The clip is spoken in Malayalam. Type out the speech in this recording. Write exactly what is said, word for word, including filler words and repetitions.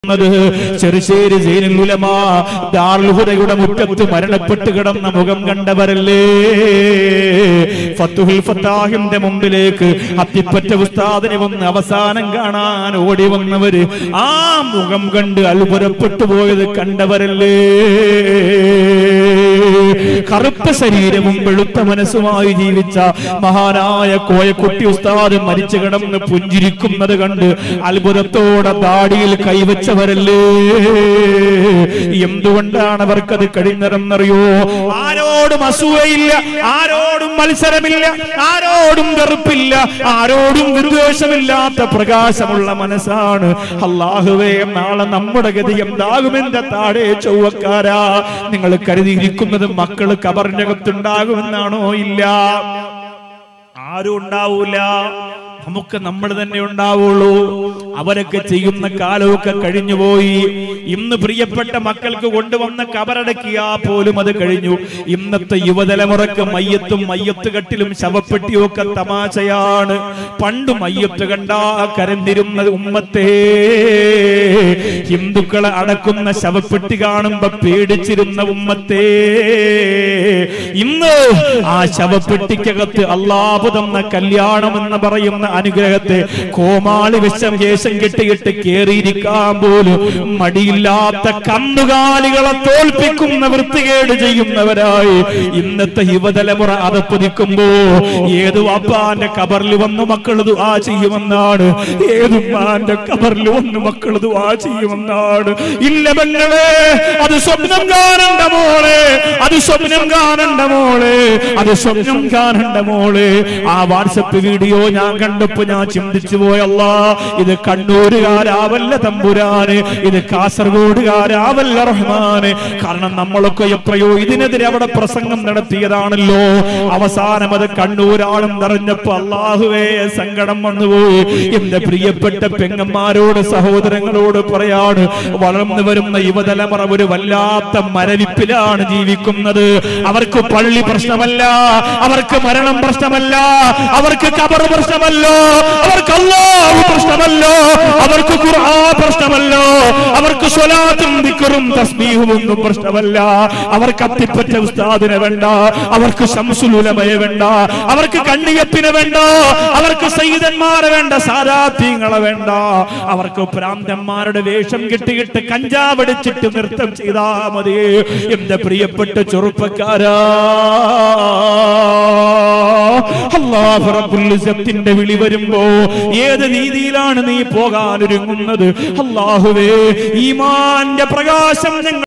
ചെറുശ്ശേരി സൈനുൽ ഉലമാ ദാറുൽ ഹുദയുടെ മുറ്റത്ത് മരണപ്പെട്ട് കിടന്ന മുഖം കണ്ടവരല്ലേ? ഫത്തുഹുൽ ഫത്താഹിന്റെ മുമ്പിലേക്ക് അത്തിപ്പറ്റ ഉസ്താദിനെ വന്ന് അവസാനം കാണാൻ ഓടി വന്നവര് ആ മുഖം കണ്ട് അത്ഭുതപ്പെട്ടു പോയത് കണ്ടവരല്ലേ? കറുത്ത ശരീരവും വെളുത്ത മനസ്സുമായി ജീവിച്ച മഹാനായ കോയക്കുട്ടി ഉസ്താദ് മരിച്ചു കിടന്ന് പുഞ്ചിരിക്കുന്നത് കണ്ട് അത്ഭുതത്തോടെ ദാടിയിൽ കൈവച്ചവരല്ലേ? എന്തുകൊണ്ടാണ് അവർക്കത് കഴിഞ്ഞതെന്നറിയോ? ആരോടും അസൂയയില്ല, ആരോടും മത്സരമില്ല, ആരോടും വെറുപ്പില്ല, ആരോടും വിദ്വേഷമില്ലാത്ത പ്രകാശമുള്ള മനസ്സാണ്. അല്ലാഹുവേ, നാളെ നമ്മുടെ ഗതി എന്താകുമെന്റെ താഴെ ചൊവ്വക്കാരാ, നിങ്ങൾ കരുതിയിരിക്കുന്നത് മക്കള് കബറിനകത്തുണ്ടാകുമെന്നാണോ? ഇല്ല, ആരും ഉണ്ടാവൂല. നമുക്ക് നമ്മൾ തന്നെ ഉണ്ടാവുള്ളൂ. അവരൊക്കെ ചെയ്യുന്ന കാലമൊക്കെ കഴിഞ്ഞുപോയി. ഇന്ന് പ്രിയപ്പെട്ട മക്കൾക്ക് കൊണ്ടുവന്ന കബറടക്കിയാ പോലും അത് കഴിഞ്ഞു. ഇന്നത്തെ യുവതലമുറക്ക് മയ്യത്തും മയ്യത്ത് കെട്ടിലും ശവപ്പെട്ടിയും ഒക്കെ തമാശയാണ്. പണ്ട് മയ്യത്ത് കണ്ടാ കരഞ്ഞിരുന്ന ഉമ്മത്തേ, ഹിന്ദുക്കളെ അടക്കുന്ന ശവപ്പെട്ടി കാണുമ്പോ പേടിച്ചിരുന്ന ഉമ്മത്തേ, ഇന്ന് ആ ശവപ്പെട്ടിക്കകത്ത് അല്ലാഹു തന്ന കല്യാണം എന്ന് പറയുന്ന അനുഗ്രഹത്തെ കോമാളി വിഷം കേശം കെട്ടിയിട്ട് കേറിയിരിക്കാൻ പോലും മടിയില്ലാത്ത കന്നുകാലികളെ തോൽപ്പിക്കുന്ന വൃത്തികേട് ചെയ്യുന്നവരായി ഇന്നത്തെ യുവതലമുറ അതപ്പതിക്കുമ്പോ ഏത് വാപ്പാന്റെ കബറിൽ വന്ന് മക്കൾ ദുആ ചെയ്യുമെന്നാണ്, ഏതുമ്മാന്റെ കബറിൽ വന്ന് മക്കൾ ദുആ ചെയ്യുമെന്നാണ്. ഇല്ല പെങ്ങളെ, അത് സ്വപ്നം കാണണ്ട മോളെ, അത് സ്വപ്നം കാണണ്ട മോളെ, അത് സ്വപ്നം കാണണ്ട മോളെ. ആ വാട്സപ്പ് വീഡിയോ ഞാൻ കണ്ടപ്പോ ഞാൻ ചിന്തിച്ചു പോയല്ല, ഇത് കണ്ണൂരുകാരാവല്ല തമ്പുരാന്, ഇത് കാസർഗോഡുകാരാവല്ല റഹ്മാന്. കാരണം നമ്മളൊക്കെ എത്രയോ ഇതിനെതിരെ അവിടെ പ്രസംഗം നടത്തിയതാണല്ലോ. അവസാനം അത് കണ്ണൂരാളും നിറഞ്ഞപ്പോ അല്ലാഹുവേ സങ്കടം വന്നുപോയി. എന്റെ പ്രിയപ്പെട്ട പെങ്ങന്മാരോട് സഹോദരങ്ങളോട് പറയാണ്, വളർന്നു വരുന്ന യുവതലമുറ ഒരു വല്ലാത്ത മരവിപ്പിലാണ് ജീവിക്കുന്നത്. അവർക്ക് പള്ളി പ്രശ്നമല്ല, അവർക്ക് മരണം പ്രശ്നമല്ല, അവർക്ക് ഖബർ പ്രശ്നമല്ലോ, അവർക്ക് അല്ലാഹു പ്രശ്നമല്ലോ, അവർക്ക് ഖുർആൻ പ്രശ്നമല്ലോ, അവർക്ക് സ്വലാത്തും ദിക്റും തസ്ബീഹും ഒന്നും പ്രശ്നമല്ല. അവർക്ക് അത്തിപ്പറ്റ ഉസ്താദിനെ വേണ്ട, അവർക്ക് ശംസുൽ ഉലമയെ വേണ്ട, അവർക്ക് കണ്ണിയപ്പിനെ വേണ്ട, അവർക്ക് സയ്യിദന്മാരെ വേണ്ട, സാദാത്യങ്ങളെ വേണ്ട. അവർക്ക് പ്രാന്തന്മാരുടെ വേഷം കെട്ടിയിട്ട് കഞ്ചാവടിച്ചിട്ട് നൃത്തം ചെയ്താ മതി. എന്റെ പ്രിയപ്പെട്ട ചെറുപ്പക്കാരാ, അല്ലാഹു റബ്ബുൽ ഇസ്സത്തിന്റെ വിളി വരുമ്പോ ഏത് രീതിയിലാണ് നീ പോകാൻ ഒരുങ്ങുന്നത്? അല്ലാഹുവേ, ഈമാന്റെ പ്രകാശം